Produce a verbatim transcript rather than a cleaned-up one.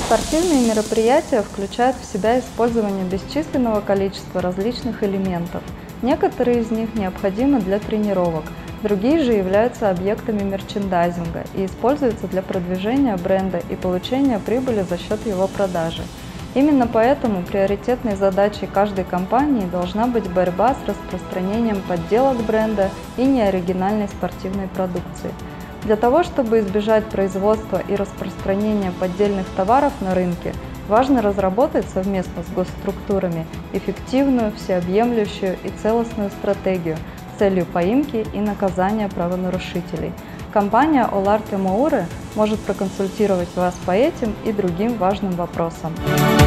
Спортивные мероприятия включают в себя использование бесчисленного количества различных элементов. Некоторые из них необходимы для тренировок, другие же являются объектами мерчендайзинга и используются для продвижения бренда и получения прибыли за счет его продажи. Именно поэтому приоритетной задачей каждой компании должна быть борьба с распространением подделок бренда и неоригинальной спортивной продукции. Для того, чтобы избежать производства и распространения поддельных товаров на рынке, важно разработать совместно с госструктурами эффективную, всеобъемлющую и целостную стратегию с целью поимки и наказания правонарушителей. Компания Оларте Моуре может проконсультировать вас по этим и другим важным вопросам.